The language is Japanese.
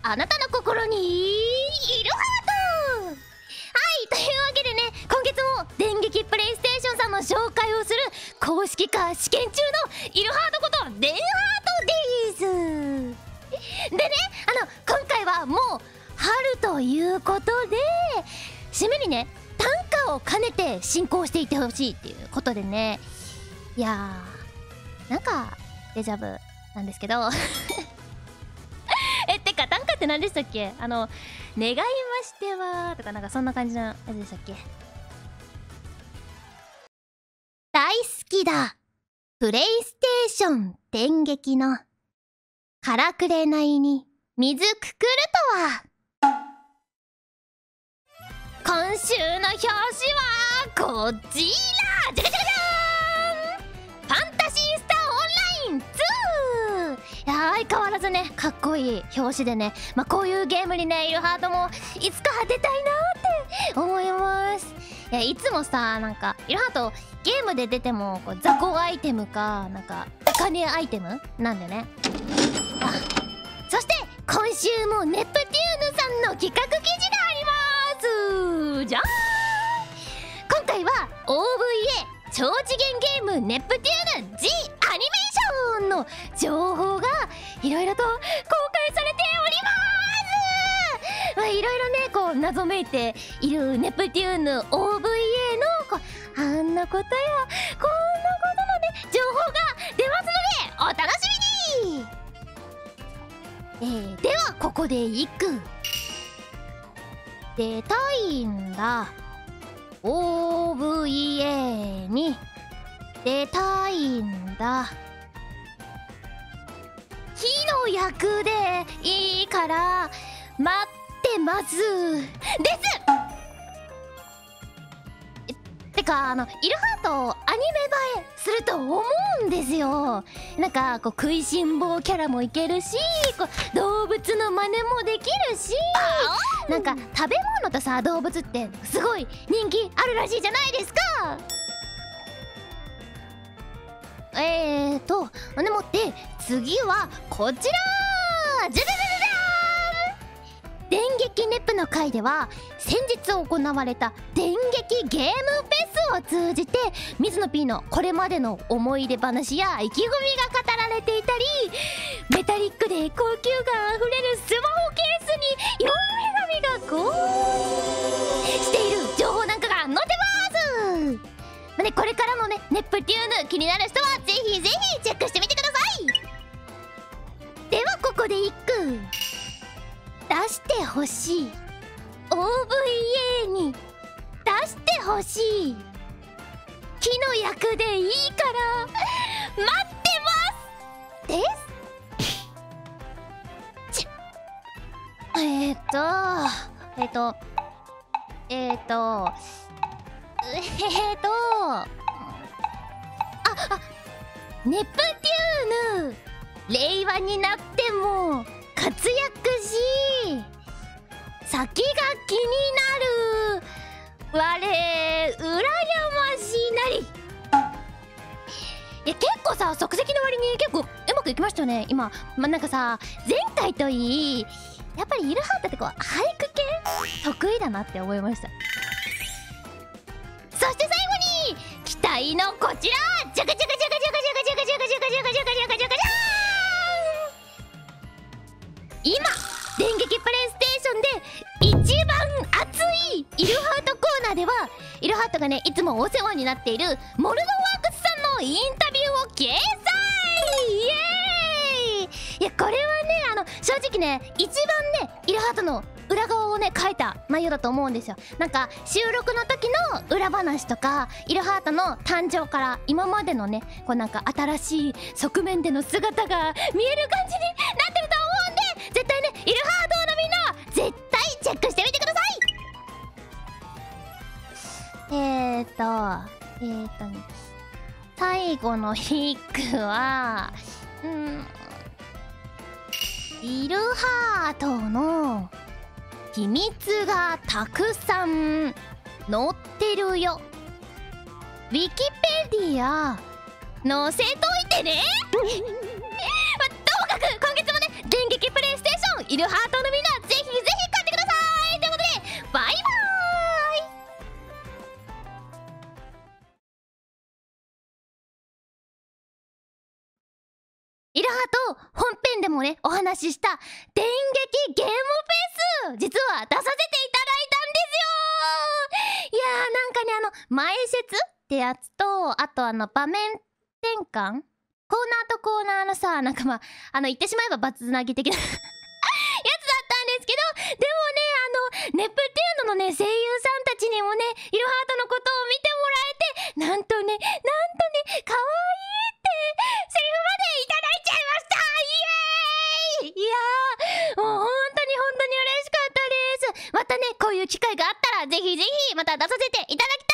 あなたの心にいるハート。はい、というわけでね、今月も電撃プレイステーションさんの紹介をする公式化試験中のいるハートことデンハートでーす。でね、今回はもう春ということで、締めにね短歌を兼ねて進行していってほしいっていうことでね、いやーなんかデジャブなんですけどてか短歌って何でしたっけ？願いましてはとかなんかそんな感じのやつでしたっけ？大好きだプレイステーション電撃のからくれないに水くくるとは。今週の表紙はこちら、じゃかじゃかじゃーん、ファンタシースターオンライン2。いや相変わらずねかっこいい表紙でね、こういうゲームにねいるハートもいつか出たいなーって思います。いつもさなんかいるハートゲームで出てもこう雑魚アイテムかなんかお金アイテムなんでね。そして今週もネプテューヌさんの企画記事があります。じゃーん、今回は OVA 超次元ゲームネプテューヌ The アニメーションの情報がいろいろと公開されております。いろいろねこう謎めいているネプテューヌ OVA のこうあんなことやこんなことのね情報が出ますのでお楽しみに。ではここで一句。出たいんだ OVA に出たいんだ、火の役でいいから待ってますですてかイルハートアニメ映えすると思うんですよ。なんかこう食いしん坊キャラもいけるし、こう動物の真似もできるし、なんか食べ物とさ動物ってすごい人気あるらしいじゃないですか。でもって次はこちら、じゃじゃじゃじゃじゃーん、電撃ネプの回では先日行われた電撃ゲームフェスを通じて水野 P のこれまでの思い出話や意気込みが語られていたり、メタリックで高級感あふれるスマホケースに4女神がしている情報なんかが載ってます。これからのねネプテューヌ気になる人はぜひぜひチェックしてみてください。ではここで一句。出してほしい OVA に出してほしい、木の役でいいから待ってますですネプテューヌ令和になっても活躍し先が気になる我羨ましなり。結構さ即席の割に結構うまくいきましたよね今。なんかさ前回といいやっぱりイルハートってこう俳句系得意だなって思いました。そして最後に期待のこちら、ジャカジャカジャカジャカジャカジャカジャカジャカジャカジャカジャカジャカジャカ今電撃プレイステーションで一番熱いイルハートコーナーではイルハートがねいつもお世話になっているモルドワークスさんのインタビューを掲載。イエーイ。これはね正直ね一番ねイルハートの裏側をね書いた内容だと思うんですよ。なんか収録の時の裏話とかイルハートの誕生から今までのねこうなんか新しい側面での姿が見える感じになってると思うんで、絶対ねイルハートのみんな絶対チェックしてみてください。最後のヒックはイルハートの秘密がたくさん載ってるよ。ウィキペディア載せといてねどうもかく今月もね電撃プレイステーションいるハートのみんなぜひぜひ買ってください。ということでバイバーイ。いるハート、本編でもねお話しした電撃ゲームフェス、実は出させていただいたんですよ。いやー、なんかね、前説ってやつと、あと場面転換、コーナーとコーナーのさ、なんか言ってしまえばバツなぎ的なやつだったんですけど、でもね、ネプテューノのね声優さんたちにもねいるハートのことを見てもらえて、なんとね可愛いってセリフまでいただいちゃいました。イエーイ。いやー、もう本当に嬉しかったです。またねこういう機会があったらぜひぜひまた出させていただきたい